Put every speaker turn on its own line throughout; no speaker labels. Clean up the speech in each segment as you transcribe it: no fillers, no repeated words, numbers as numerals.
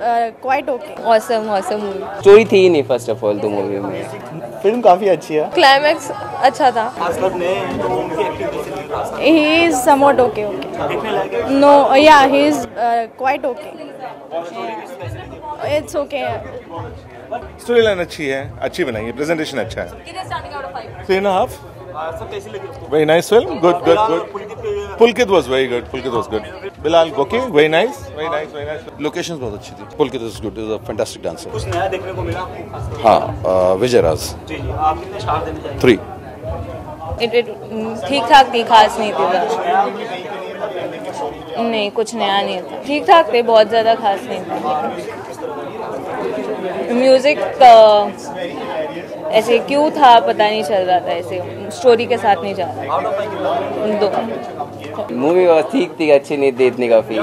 Quite okay.
Awesome movie.
Story थी ही नहीं फर्स्ट ऑफ ऑल तो मूवी में।
फिल्म काफ़ी अच्छी है।
क्लाइमैक्स अच्छा था।
He is somewhat okay okay. No yeah he is quite okay. It's okay.
Story line अच्छी है, अच्छी बनाई है, प्रेजेंटेशन अच्छा है। 3.5। Very nice film. Good. Pulkit was very good. Bilal okay, very nice. Locations बहुत अच्छी थी. Pulkit is good. Is a fantastic dancer.
कुछ नया देखने को मिला?
हाँ, विजय राज।
जी, आप कितने स्टार देना चाहेंगे?
3। ठीक ठाक थी, खास नहीं थी। नहीं, कुछ नया नहीं था। ठीक ठाक थे, बहुत ज़्यादा खास नहीं था। म्यूजिक ऐसे क्यों था पता नहीं चल रहा था, ऐसे स्टोरी के साथ नहीं जा रहा। 2।
मूवी ठीक थी, अच्छी नहीं थी इतनी काफ़ी।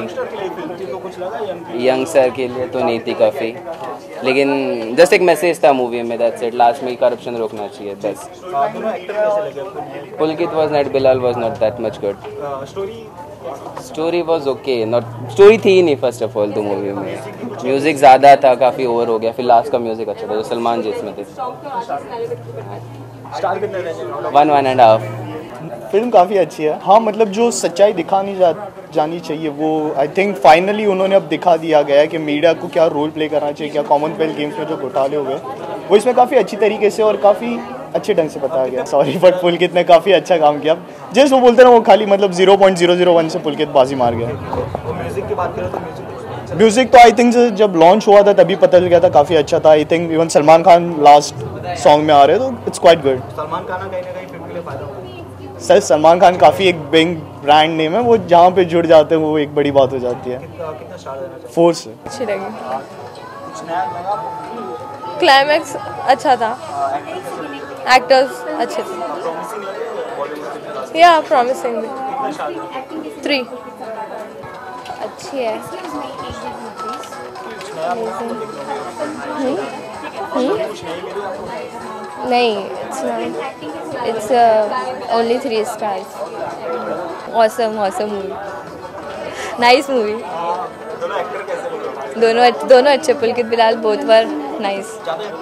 यंगस्टर के लिए तो नहीं थी काफ़ी, लेकिन जस्ट एक मैसेज था मूवी में, दैट्स इट। लास्ट में करप्शन रोकना चाहिए बस। Pulkit was not, Bilal was not that much good. Story was okay, not story थी ही नहीं फर्स्ट ऑफ ऑल तो मूवी में। म्यूजिक ज़्यादा था, काफ़ी ओवर हो गया। फिर लास्ट का म्यूजिक अच्छा था, जो सलमान जी इसमें थे। 1.5।
फिल्म काफ़ी अच्छी है। हाँ, मतलब जो सच्चाई दिखानी जानी चाहिए वो आई थिंक फाइनली उन्होंने अब दिखा दिया गया है कि मीडिया को क्या रोल प्ले करना चाहिए, क्या कॉमनवेल्थ गेम्स में जो घोटाले हो गए वो इसमें काफ़ी अच्छी तरीके से और काफ़ी अच्छे ढंग से बताया गया। सॉरी बट पुलकित ने काफ़ी अच्छा काम किया। जैसे वो बोलते ना, वो खाली मतलब 0.001 से पुलकित बाजी मार गया।
म्यूजिक की बात करें तो
म्यूजिक तो आई थिंक जब लॉन्च हुआ था तभी पता चल गया था, काफ़ी अच्छा था। I think even Salman Khan last song में आ रहे तो it's quite good.
Salman Khan कहीं ना कहीं फिल्म के लिए फायदा होगा।
सर सलमान खान काफ़ी एक बिग ब्रांड नेम है, वो जहाँ पे जुड़ जाते हैं वो एक बड़ी बात हो जाती है।
कितना स्टार देना चाहिए?
4 से।
अच्छी लगी।
कुछ नया लगा?
क्लाइमैक्स अच्छा था। एक्टर्स अच्छे थे। या प्रॉमिसिंग भी। 3। अच्छी है। नहीं, it's only 3 stars. Awesome movie. Nice movie. दोनों अच्छे। Pulkit Bilal both were nice.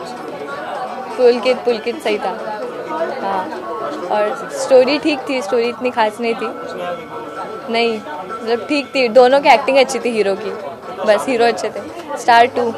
Pulkit सही था। हाँ, और स्टोरी ठीक थी, स्टोरी इतनी खास नहीं थी। नहीं, मतलब ठीक थी। दोनों की एक्टिंग अच्छी थी हीरो की, बस हीरो अच्छे थे। स्टार 2।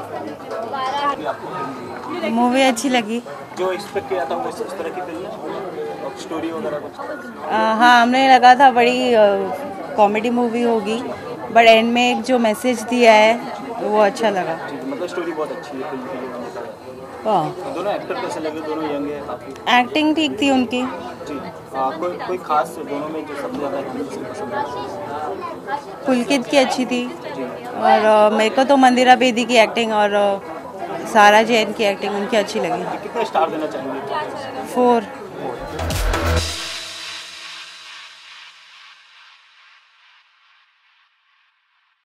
मूवी अच्छी लगी।
जो एक्सपेक्ट किया था वो इस तरह की फिल्म है, स्टोरी वगैरह कुछ?
हाँ, हमने लगा था बड़ी कॉमेडी मूवी होगी, बट एंड में एक जो मैसेज दिया है वो अच्छा लगा।
मतलब स्टोरी बहुत अच्छी है फिल्म की।
हाँ,
दोनों एक्टर कैसे लगे? दोनों यंग है काफ़ी।
एक्टिंग ठीक थी उनकी।
जी, कोई खास दोनों में जो सबसे ज़्यादा पसंद है?
पुलकित की अच्छी थी, और मेरे को तो मंदिरा बेदी की एक्टिंग और सारा जैन की एक्टिंग उनकी अच्छी लगी।
कितने स्टार देना चाहेंगे?
4।